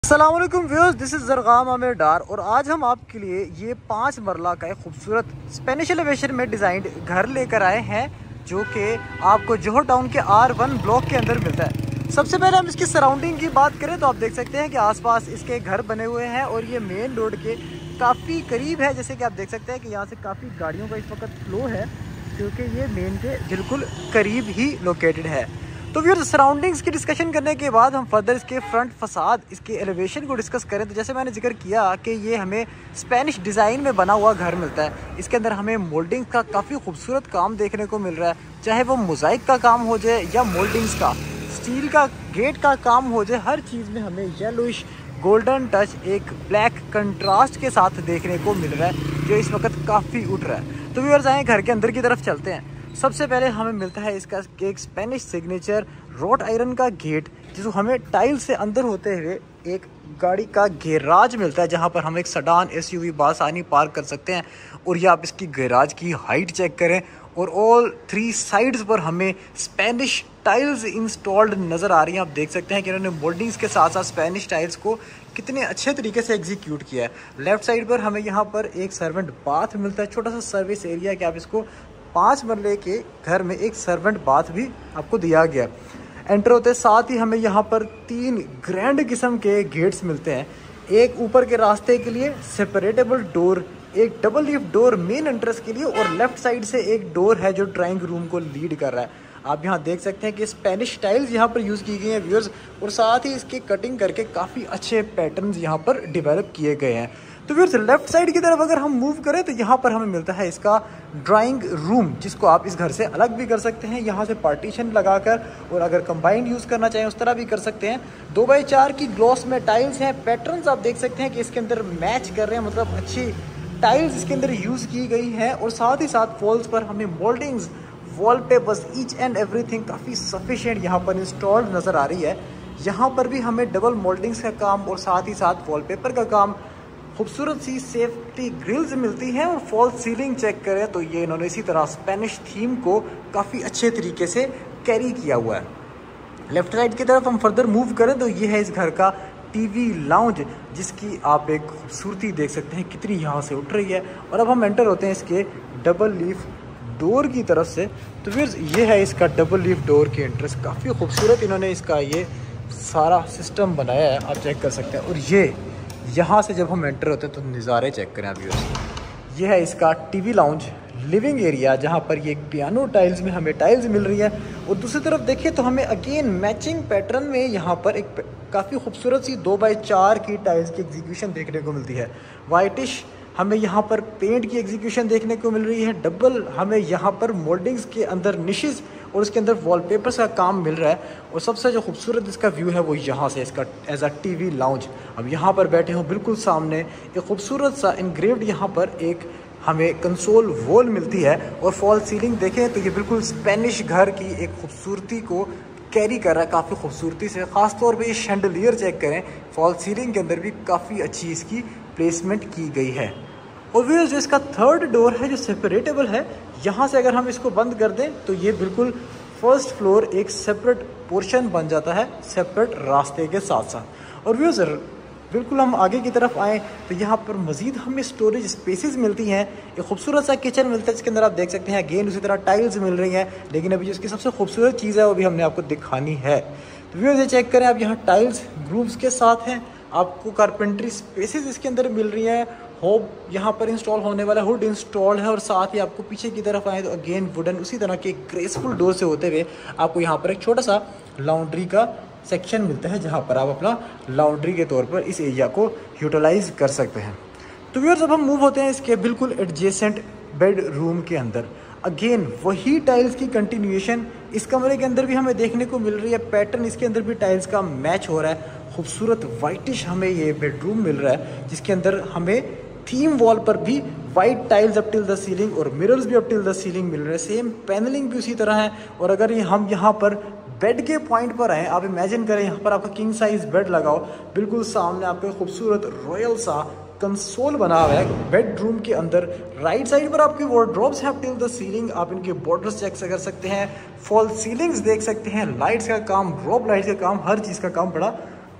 अस्सलाम वालेकुम viewers, this is Zargham Aamir Dar और आज हम आपके लिए ये 5 मरला का एक खूबसूरत स्पेनिश एलिवेशन में डिज़ाइंड घर लेकर आए हैं जो कि आपको जोहर टाउन के R1 ब्लॉक के अंदर मिलता है। सबसे पहले हम इसकी सराउंडिंग की बात करें तो आप देख सकते हैं कि आसपास इसके घर बने हुए हैं और ये मेन रोड के काफ़ी करीब है। जैसे कि आप देख सकते हैं कि यहाँ से काफ़ी गाड़ियों का इस वक्त फ्लो है क्योंकि ये मेन के बिल्कुल करीब ही लोकेटेड है। तो फिर सराउंडिंग्स की डिस्कशन करने के बाद हम फर्दर इसके फ्रंट फसाद, इसके एलिवेशन को डिस्कस करें तो जैसे मैंने जिक्र किया कि ये हमें स्पेनिश डिज़ाइन में बना हुआ घर मिलता है। इसके अंदर हमें मोल्डिंग का काफ़ी खूबसूरत काम देखने को मिल रहा है, चाहे वो मोज़ाइक का काम हो जाए या मोल्डिंग्स का, स्टील का गेट का काम हो जाए, हर चीज़ में हमें येलोइश गोल्डन टच एक ब्लैक कंट्रास्ट के साथ देखने को मिल रहा है जो इस वक्त काफ़ी उठ रहा है। तो व्यूअर्स आए घर के अंदर की तरफ चलते हैं। सबसे पहले हमें मिलता है इसका एक स्पेनिश सिग्नेचर रोट आयरन का गेट जिसको हमें टाइल से अंदर होते हुए एक गाड़ी का गैराज मिलता है जहां पर हम एक सडान SUV बासानी पार्क कर सकते हैं। और ये आप इसकी गैराज की हाइट चेक करें और ऑल 3 साइड्स पर हमें स्पेनिश टाइल्स इंस्टॉल्ड नज़र आ रही हैं। आप देख सकते हैं कि इन्होंने मोल्डिंग्स के साथ साथ स्पेनिश टाइल्स को कितने अच्छे तरीके से एग्जीक्यूट किया है। लेफ्ट साइड पर हमें यहाँ पर एक सर्वेंट बाथ मिलता है, छोटा सा सर्विस एरिया कि आप इसको 5 मरले के घर में एक सर्वेंट बाथ भी आपको दिया गया। एंटर होते साथ ही हमें यहाँ पर 3 ग्रैंड किस्म के गेट्स मिलते हैं। एक ऊपर के रास्ते के लिए सेपरेटेबल डोर, एक double lift door main entrance के लिए और लेफ्ट साइड से एक डोर है जो ड्राइंग रूम को लीड कर रहा है। आप यहाँ देख सकते हैं कि स्पेनिश टाइल्स यहाँ पर यूज़ की गई हैं व्यूअर्स, और साथ ही इसकी कटिंग करके काफ़ी अच्छे पैटर्न्स यहाँ पर डिवेलप किए गए हैं। तो व्यूअर्स लेफ्ट साइड की तरफ अगर हम मूव करें तो यहाँ पर हमें मिलता है इसका ड्राइंग रूम जिसको आप इस घर से अलग भी कर सकते हैं, यहाँ से पार्टीशन लगाकर, और अगर कंबाइंड यूज़ करना चाहें उस तरह भी कर सकते हैं। 2x4 की ग्लॉस में टाइल्स हैं। पैटर्न्स आप देख सकते हैं कि इसके अंदर मैच कर रहे हैं, मतलब अच्छी टाइल्स इसके अंदर यूज़ की गई हैं। और साथ ही साथ वॉल्स पर हमें mouldings, wallpapers, each and everything काफ़ी सफिशिएंट यहाँ पर इंस्टॉल्ड नज़र आ रही है। यहाँ पर भी हमें डबल मोल्डिंग्स का काम और साथ ही साथ वॉलपेपर का काम, खूबसूरत सी सेफ्टी ग्रिल्स मिलती हैं। और फॉल सीलिंग चेक करें तो ये इन्होंने इसी तरह स्पेनिश थीम को काफ़ी अच्छे तरीके से कैरी किया हुआ है। लेफ्ट साइड की तरफ हम फर्दर मूव करें तो ये है इस घर का TV लाउंज जिसकी आप एक खूबसूरती देख सकते हैं कितनी यहाँ से उठ रही है। और अब हम एंटर होते हैं इसके डबल लीफ डोर की तरफ से। तो फिर ये है इसका डबल लीफ डोर की एंट्रेंस, काफ़ी खूबसूरत इन्होंने इसका ये सारा सिस्टम बनाया है, आप चेक कर सकते हैं। और ये यहाँ से जब हम एंटर होते हैं तो नज़ारे चेक करें अभी उसके। ये है इसका TV लाउंज लिविंग एरिया जहाँ पर ये एक पियानो टाइल्स में हमें टाइल्स मिल रही है। और दूसरी तरफ देखिए तो हमें अगेन मैचिंग पैटर्न में यहाँ पर एक काफ़ी खूबसूरत सी 2x4 की टाइल्स की एग्जीक्यूशन देखने को मिलती है। वाइटिश हमें यहाँ पर पेंट की एग्जीक्यूशन देखने को मिल रही है। डबल हमें यहाँ पर मोल्डिंग्स के अंदर निशेस और उसके अंदर वॉलपेपर्स का काम मिल रहा है। और सबसे जो खूबसूरत इसका व्यू है वो यहाँ से इसका एज अ TV लाउंज। अब यहाँ पर बैठे हो बिल्कुल सामने एक खूबसूरत सा इनग्रेव्ड यहाँ पर एक हमें कंसोल वॉल मिलती है। और फॉल सीलिंग देखें तो ये बिल्कुल स्पेनिश घर की एक खूबसूरती को कैरी कर रहा है काफ़ी खूबसूरती से। ख़ासतौर पे ये शैंडलियर चेक करें, फॉल सीलिंग के अंदर भी काफ़ी अच्छी इसकी प्लेसमेंट की गई है। और व्यूअर्स जो इसका थर्ड डोर है जो सेपरेटेबल है, यहाँ से अगर हम इसको बंद कर दें तो ये बिल्कुल फर्स्ट फ्लोर एक सेपरेट पोर्शन बन जाता है सेपरेट रास्ते के साथ साथ। और व्यूअर्स बिल्कुल हम आगे की तरफ आएँ तो यहाँ पर मज़ीद हमें स्टोरेज स्पेसेस मिलती हैं। एक खूबसूरत सा किचन मिलता है जिसके अंदर आप देख सकते हैं अगेन उसी तरह टाइल्स मिल रही हैं। लेकिन अभी जिसकी सबसे खूबसूरत चीज़ है वो भी हमने आपको दिखानी है। तो व्यूअर्स ये चेक करें, आप यहाँ टाइल्स ग्रूव्स के साथ हैं, आपको कारपेंट्री स्पेसेस इसके अंदर मिल रही हैं। होब यहाँ पर इंस्टॉल होने वाला हुड इंस्टॉल है। और साथ ही आपको पीछे की तरफ आए तो अगेन वुडन उसी तरह के ग्रेसफुल डोर से होते हुए आपको यहाँ पर एक छोटा सा लॉन्ड्री का सेक्शन मिलता है जहाँ पर आप अपना लॉन्ड्री के तौर पर इस एरिया को यूटिलाइज कर सकते हैं। तो व्यूअर्स अब हम मूव होते हैं इसके बिल्कुल एडजेसेंट बेडरूम के अंदर। अगेन वही टाइल्स की कंटिन्यूएशन इस कमरे के अंदर भी हमें देखने को मिल रही है। पैटर्न इसके अंदर भी टाइल्स का मैच हो रहा है। खूबसूरत वाइटिश हमें ये बेडरूम मिल रहा है जिसके अंदर हमें थीम वॉल पर भी white tiles up till the ceiling और मिरर्स भी अप टिल द सीलिंग मिल रहे हैं। सेम पैनलिंग भी उसी तरह है। और अगर हम यहाँ पर बेड के पॉइंट पर आए, आप इमेजिन करें यहाँ पर आपका किंग साइज बेड लगाओ, बिल्कुल सामने आपको खूबसूरत रॉयल सा कंसोल बना हुआ है बेडरूम के अंदर। राइट साइड पर आपके वार्डरोब्स हैं अप टिल द सीलिंग, आप इनके बॉर्डर्स चेक कर सकते हैं, फॉल सीलिंग्स देख सकते हैं, लाइट्स का काम, ड्रॉप लाइट्स का काम, हर चीज़ का काम बड़ा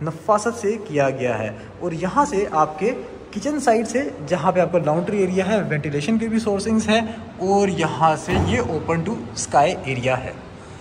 नफासत से किया गया है। और यहाँ से आपके किचन साइड से जहाँ पे आपका लॉन्ड्री एरिया है, वेंटिलेशन के भी सोर्सिंग्स हैं, और यहाँ से ये ओपन टू स्काई एरिया है।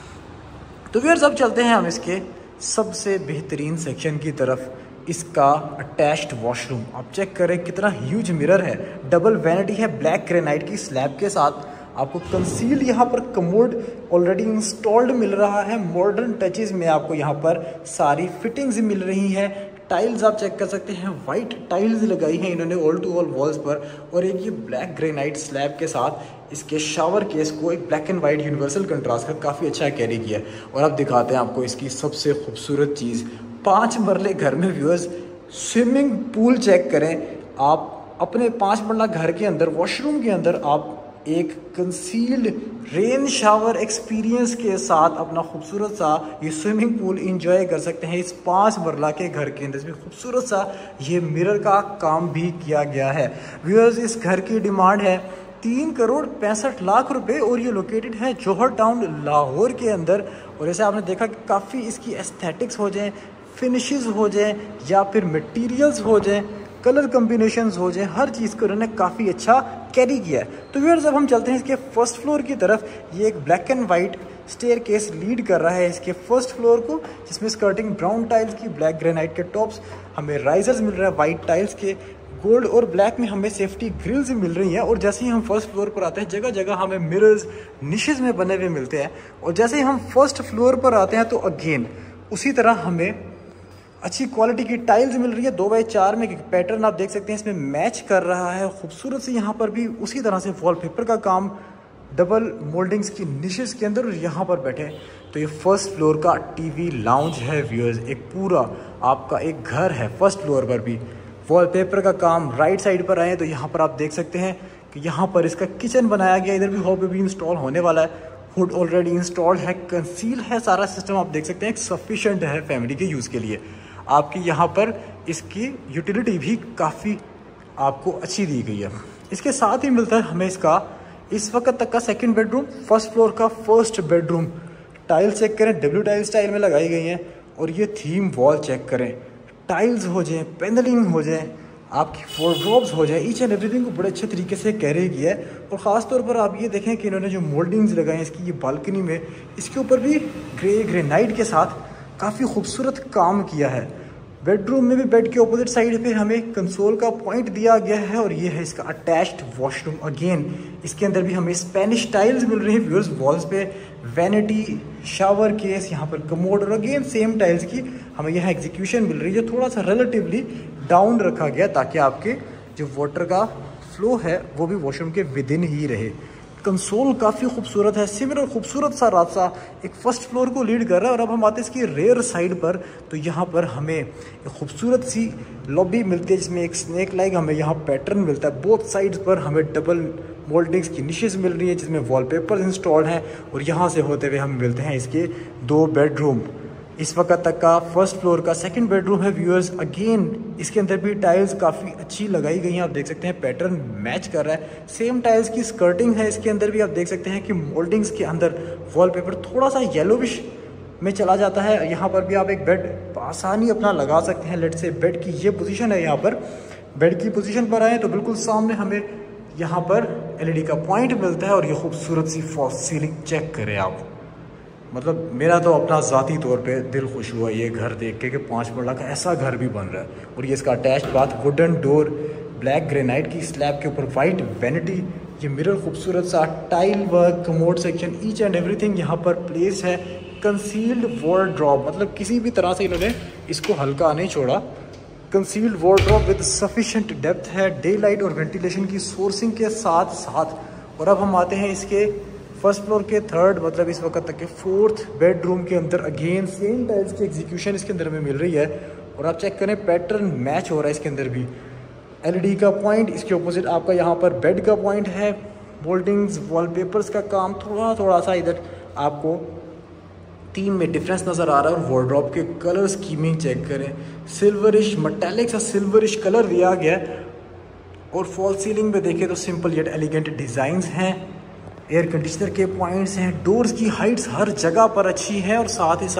तो व्यूअर्स अब चलते हैं हम इसके सबसे बेहतरीन सेक्शन की तरफ, इसका अटैच्ड वॉशरूम। आप चेक करें कितना ह्यूज मिरर है, डबल वैनिटी है ब्लैक ग्रेनाइट की स्लैब के साथ। आपको कंसील यहाँ पर कमोड ऑलरेडी इंस्टॉल्ड मिल रहा है, मॉडर्न टचेस में आपको यहाँ पर सारी फिटिंग्स मिल रही हैं। टाइल्स आप चेक कर सकते हैं, वाइट टाइल्स लगाई हैं इन्होंने ऑल टू ऑल वॉल्स पर, और एक ये ब्लैक ग्रेनाइट स्लैब के साथ इसके शावर केस को एक black and white universal contrast का काफ़ी अच्छा कैरी किया है। और अब दिखाते हैं आपको इसकी सबसे खूबसूरत चीज़, 5 मरले घर में व्यूअर्स स्विमिंग पूल चेक करें आप। अपने 5 मरला घर के अंदर वॉशरूम के अंदर आप एक कंसील्ड रेन शावर एक्सपीरियंस के साथ अपना खूबसूरत सा ये स्विमिंग पूल एंजॉय कर सकते हैं। इस 5 मरला के घर के अंदर इसमें खूबसूरत सा ये मिरर का काम भी किया गया है। व्यूअर्स इस घर की डिमांड है 3,65,00,000 रुपए, और ये लोकेटेड है जौहर टाउन लाहौर के अंदर। और जैसे आपने देखा कि काफ़ी इसकी एस्थेटिक्स हो जाएं, फिनिशेस हो जाएं, या फिर मटेरियल्स हो जाएं, कलर कम्बिनेशंस हो जाए, हर चीज़ को उन्होंने काफ़ी अच्छा कैरी किया है। तो व्यूअर्स अब हम चलते हैं इसके फर्स्ट फ्लोर की तरफ। ये एक black and white staircase lead कर रहा है इसके फर्स्ट फ्लोर को, जिसमें स्कर्टिंग ब्राउन टाइल्स की, ब्लैक ग्रेनाइट के टॉप्स, हमें राइजर्स मिल रहा है वाइट टाइल्स के, गोल्ड और ब्लैक में हमें सेफ्टी ग्रिल्स मिल रही हैं। और जैसे ही हम फर्स्ट फ्लोर पर आते हैं जगह जगह हमें मिरर्स निशेज में बने हुए मिलते हैं। और जैसे ही हम फर्स्ट फ्लोर पर आते हैं तो अगेन उसी तरह हमें अच्छी क्वालिटी की टाइल्स मिल रही है 2x4 में, क्योंकि पैटर्न आप देख सकते हैं इसमें मैच कर रहा है खूबसूरत से। यहाँ पर भी उसी तरह से वॉलपेपर का काम, डबल मोल्डिंग्स की निशेस के अंदर, और यहाँ पर बैठे तो ये फर्स्ट फ्लोर का टीवी लाउंज है व्यूअर्स। एक पूरा आपका एक घर है फर्स्ट फ्लोर पर भी, वॉलपेपर का काम। राइट साइड पर आए तो यहाँ पर आप देख सकते हैं कि यहाँ पर इसका किचन बनाया गया, इधर भी हॉल पे भी इंस्टॉल होने वाला है, हुड ऑलरेडी इंस्टॉल्ड है, कंसील है सारा सिस्टम। आप देख सकते हैं सफिशेंट है फैमिली के यूज़ के लिए। आपकी यहाँ पर इसकी यूटिलिटी भी काफ़ी आपको अच्छी दी गई है। इसके साथ ही मिलता है हमें इसका इस वक्त तक का सेकंड बेडरूम, फर्स्ट फ्लोर का फर्स्ट बेडरूम। टाइल्स चेक करें, डब्ल्यू टाइल स्टाइल में लगाई गई हैं, और ये थीम वॉल चेक करें, टाइल्स हो जाए, पैनलिंग हो जाए, आपकी वॉर्डरोब्स हो जाए, ईच एंड एवरीथिंग को बड़े अच्छे तरीके से कैरी किया है। और ख़ास तौर पर आप ये देखें कि इन्होंने जो मोल्डिंग्स लगाई हैं इसकी ये बालकनी में, इसके ऊपर भी ग्रेनाइट के साथ काफ़ी खूबसूरत काम किया है। बेडरूम में भी बेड के ऑपोजिट साइड पे हमें कंसोल का पॉइंट दिया गया है, और ये है इसका अटैच्ड वॉशरूम। अगेन इसके अंदर भी हमें स्पेनिश टाइल्स मिल रही है व्यूअर्स, वॉल्स पे वैनिटी, शावर केस, यहाँ पर कमोड, और अगेन सेम टाइल्स की हमें यहाँ एग्जीक्यूशन मिल रही है, जो थोड़ा सा रिलेटिवली डाउन रखा गया ताकि आपके जो वाटर का फ्लो है वो भी वॉशरूम के विद इन ही रहे। कंसोल काफ़ी खूबसूरत है, सिमिलर खूबसूरत सा रास्ता एक फर्स्ट फ्लोर को लीड कर रहा है। और अब हम आते हैं इसकी रेयर साइड पर, तो यहाँ पर हमें एक खूबसूरत सी लॉबी मिलती है जिसमें एक स्नेक लाइक हमें यहाँ पैटर्न मिलता है। बोथ साइड्स पर हमें डबल मोल्डिंग्स की निशेस मिल रही है जिसमें वॉलपेपर्स इंस्टॉल्ड हैं, और यहाँ से होते हुए हम मिलते हैं इसके 2 बेडरूम। इस वक्त तक का फर्स्ट फ्लोर का सेकंड बेडरूम है व्यूअर्स। अगेन इसके अंदर भी टाइल्स काफ़ी अच्छी लगाई गई हैं, आप देख सकते हैं पैटर्न मैच कर रहा है। सेम टाइल्स की स्कर्टिंग है इसके अंदर भी, आप देख सकते हैं कि मोल्डिंग्स के अंदर वॉलपेपर थोड़ा सा येलोविश में चला जाता है। यहाँ पर भी आप एक बेड आसानी अपना लगा सकते हैं। लेट से बेड की ये पोजीशन है, यहाँ पर बेड की पोजीशन पर आए तो बिल्कुल सामने हमें यहाँ पर LED का पॉइंट मिलता है, और ये खूबसूरत सी फॉल्स सीलिंग चेक करें आप। मतलब मेरा तो अपना ज़ाती तौर पे दिल खुश हुआ ये घर देख के कि 5 मरला का ऐसा घर भी बन रहा है। और ये इसका attach bath, wooden door, black granite की स्लैब के ऊपर वाइट वैनिटी, ये मिरर खूबसूरत सा, tile work, commode section, each and everything यहाँ पर प्लेस है। कंसील्ड वार्डरोब, मतलब किसी भी तरह से इन्होंने इसको हल्का नहीं छोड़ा। Concealed wardrobe with sufficient depth है, डे लाइट और वेंटिलेशन की सोर्सिंग के साथ साथ। और अब हम आते हैं इसके फर्स्ट फ्लोर के थर्ड, मतलब इस वक्त तक के 4th बेडरूम के अंदर। अगेन सेम टाइल्स की एग्जीक्यूशन इसके अंदर में मिल रही है, और आप चेक करें पैटर्न मैच हो रहा है इसके अंदर भी। LED का पॉइंट, इसके ऑपोजिट आपका यहाँ पर बेड का पॉइंट है, मोल्डिंग्स, वॉलपेपर्स का काम, थोड़ा सा इधर आपको थीम में डिफरेंस नज़र आ रहा है। और वार्डरोब के कलर स्कीमिंग चेक करें, सिल्वरिश मटैलिक सा सिल्वरिश कलर दिया गया है। और फॉल सीलिंग में देखें तो सिंपल येट एलिगेंट डिज़ाइंस हैं, एयर कंडीशनर के पॉइंट्स हैं, डोर्स की हाइट्स हर जगह पर अच्छी है, और साथ ही साथ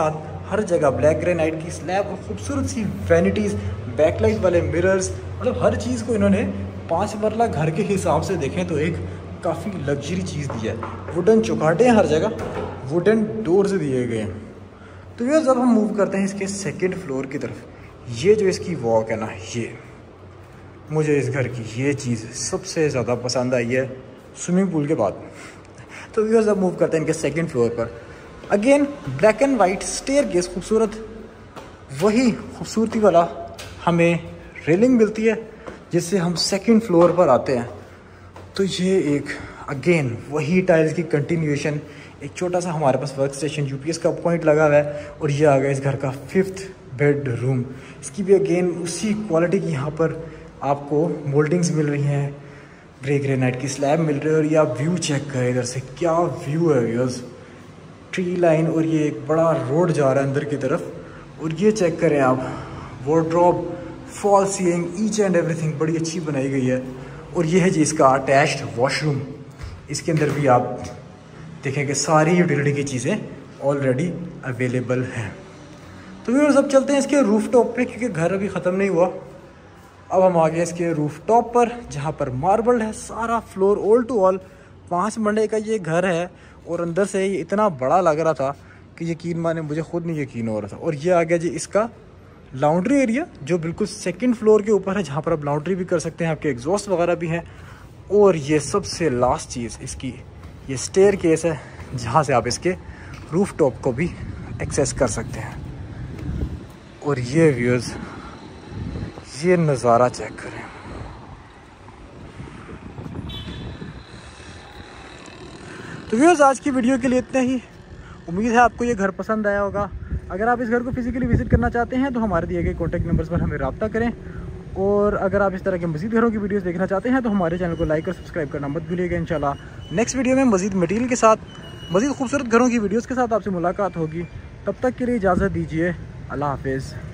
हर जगह ब्लैक ग्रेनाइट की स्लैब और खूबसूरत सी वैनिटीज़, बैकलाइट वाले मिरर्स, मतलब हर चीज़ को इन्होंने 5 मरला घर के हिसाब से देखें तो एक काफ़ी लग्जरी चीज़ दी है। वुडन चौकाटे हैं हर जगह, वुडन डोर्स दिए गए हैं। तो ये जब हम मूव करते हैं इसके सेकंड फ्लोर की तरफ, ये जो इसकी वॉक है ना, ये मुझे इस घर की ये चीज़ सबसे ज़्यादा पसंद आई है स्विमिंग पूल के बाद। तो ये जब मूव करते हैं इनके सेकंड फ्लोर पर, again black and white staircase, खूबसूरत वही खूबसूरती वाला हमें रेलिंग मिलती है जिससे हम सेकंड फ्लोर पर आते हैं। तो ये एक अगेन वही टाइल्स की कंटिन्यूएशन, एक छोटा सा हमारे पास वर्क स्टेशन यूपीएस का पॉइंट लगा हुआ है, और ये आ गया इस घर का 5th बेडरूम। इसकी भी अगेन उसी क्वालिटी की यहाँ पर आपको मोल्डिंग्स मिल रही हैं, ग्रे ग्रेनाइट की स्लैब मिल रही है। और ये आप व्यू चेक करें इधर से, क्या व्यू है व्यूअर्स, ट्री लाइन, और ये एक बड़ा रोड जा रहा है अंदर की तरफ। और ये चेक करें आप, wardrobe, fall ceiling, each and everything बड़ी अच्छी बनाई गई है। और ये है जी इसका अटैच्ड वॉशरूम। इसके अंदर भी आप देखेंगे सारी यूटिलिटी की चीज़ें ऑलरेडी अवेलेबल हैं। तो व्यूअर्स अब चलते हैं इसके रूफ टॉप पे, क्योंकि घर अभी ख़त्म नहीं हुआ। अब हम आ गए इसके रूफ टॉप पर, जहाँ पर मार्बल है सारा फ्लोर, ऑल टू ऑल 5 मरले का ये घर है। और अंदर से ये इतना बड़ा लग रहा था कि यकीन माने मुझे खुद नहीं यकीन हो रहा था। और ये आ गया जी इसका लॉन्ड्री एरिया, जो बिल्कुल सेकंड फ्लोर के ऊपर है, जहाँ पर आप लॉन्ड्री भी कर सकते हैं, आपके एग्जॉस्ट वगैरह भी हैं। और ये सबसे लास्ट चीज़ इसकी ये स्टेयरकेस है, जहाँ से आप इसके रूफ टॉप को भी एक्सेस कर सकते हैं। और ये व्यूअर्स, ये नज़ारा चेक करें। तो व्यूअर्स आज की वीडियो के लिए इतना ही। उम्मीद है आपको ये घर पसंद आया होगा। अगर आप इस घर को फिजिकली विजिट करना चाहते हैं तो हमारे दिए गए कॉन्टैक्ट नंबर्स पर हमें रब्ता करें। और अगर आप इस तरह के मज़ीद घरों की वीडियोस देखना चाहते हैं तो हमारे चैनल को लाइक और सब्सक्राइब करना मत भूलिएगा। इंशाल्लाह नेक्स्ट वीडियो में मज़ीद मटीरियल के साथ, मज़ीद खूबसूरत घरों की वीडियोज़ के साथ आपसे मुलाकात होगी। तब तक के लिए इजाज़त दीजिए। अल्लाह हाफिज़।